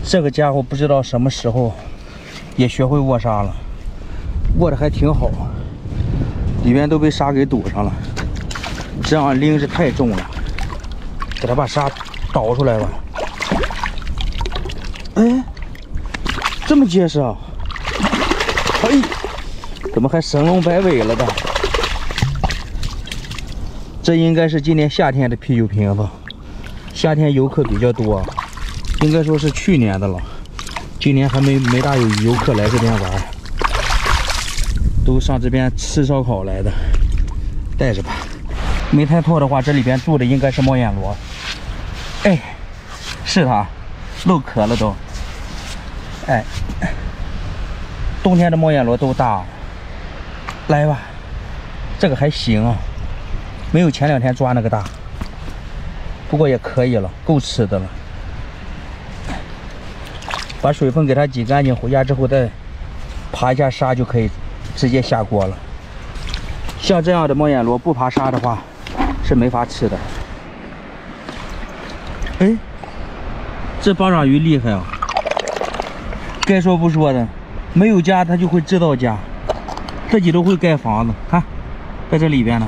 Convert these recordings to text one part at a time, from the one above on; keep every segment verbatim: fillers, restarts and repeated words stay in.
这个家伙不知道什么时候也学会握沙了，握的还挺好，里面都被沙给堵上了。这样拎是太重了，给他把沙倒出来吧。哎，这么结实啊！哎，怎么还神龙摆尾了的？这应该是今年夏天的啤酒瓶子，夏天游客比较多，应该说是去年的了，今年还没没大有游客来这边玩，都上这边吃烧烤来的，带着吧。没猜错的话，这里边住的应该是猫眼螺。哎，是它，露壳了都。哎，冬天的猫眼螺都大，来吧，这个还行啊。没有前两天抓那个大，不过也可以了，够吃的了。把水分给它挤干净，回家之后再爬一下沙就可以直接下锅了。像这样的猫眼螺不爬沙的话是没法吃的。哎，这八爪鱼厉害啊！该说不说的，没有家它就会制造家，自己都会盖房子。看，在这里边呢。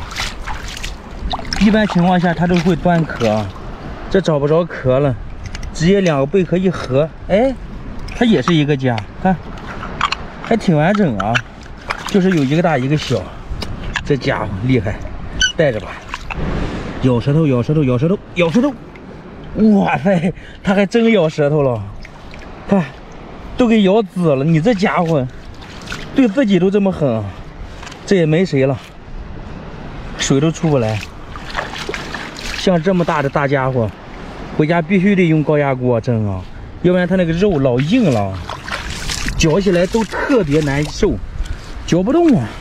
一般情况下，它都会端壳，这找不着壳了，直接两个贝壳一合，哎，它也是一个家，看，还挺完整啊，就是有一个大一个小，这家伙厉害，带着吧，咬舌头，咬舌头，咬舌头，咬舌头，哇塞，它还真咬舌头了，看，都给咬紫了，你这家伙对自己都这么狠，这也没谁了，水都出不来。像这么大的大家伙，回家必须得用高压锅蒸啊，要不然它那个肉老硬了，嚼起来都特别难受，嚼不动啊。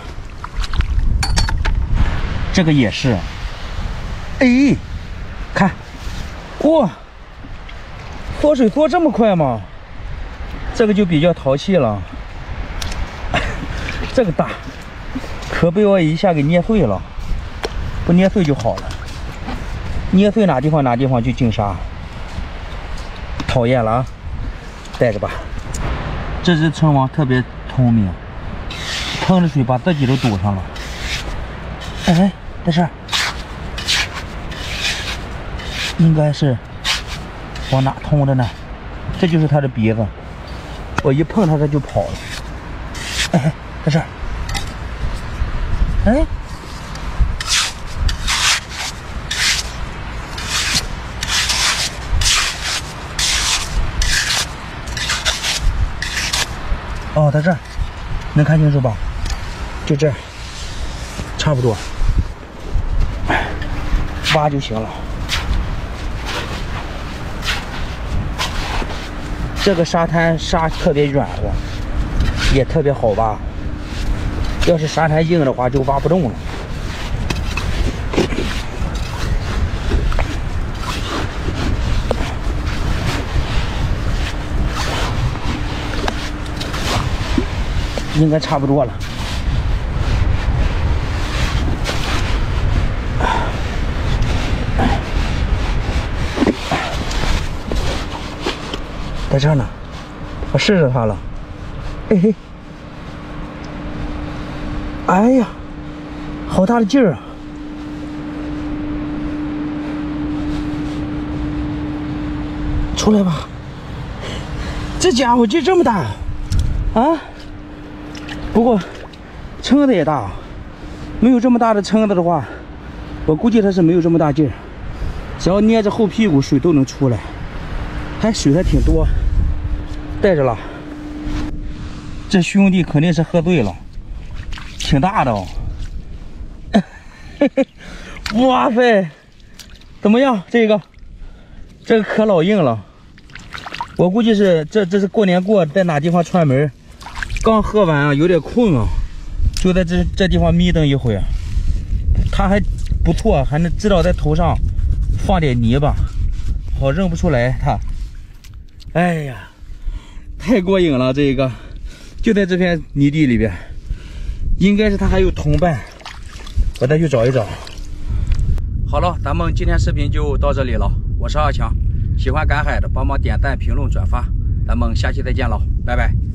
这个也是，哎，看，哇，缩水缩这么快吗？这个就比较淘气了，这个大，可被我一下给捏碎了，不捏碎就好了。捏碎哪地方哪地方就进沙，讨厌了啊！带着吧。这只春王特别聪明，碰着水把自己都堵上了。哎，在这儿，应该是往哪通的呢？这就是它的鼻子，我一碰它它就跑了。哎，在这儿，哎。哦，在这儿，能看清楚吧？就这儿，差不多，挖就行了。这个沙滩沙特别软和，也特别好挖。要是沙滩硬的话，就挖不动了。应该差不多了。在这儿呢，我试试它了。嘿嘿，哎呀，好大的劲儿啊！出来吧，这家伙劲这么大啊！不过撑子也大，没有这么大的撑子的话，我估计它是没有这么大劲儿。只要捏着后屁股，水都能出来，还水还挺多，带着了。这兄弟肯定是喝醉了，挺大的哦。哇塞，怎么样？这个这个壳老硬了，我估计是这这是过年过在哪地方串门。刚喝完啊，有点困啊，就在这这地方眯瞪一会儿。他还不错，还能知道在头上放点泥巴，好认不出来他。哎呀，太过瘾了！这个就在这片泥地里边，应该是他还有同伴，我再去找一找。好了，咱们今天视频就到这里了，我是阿强，谢谢。 喜欢赶海的帮忙点赞、评论、转发，咱们下期再见喽，拜拜。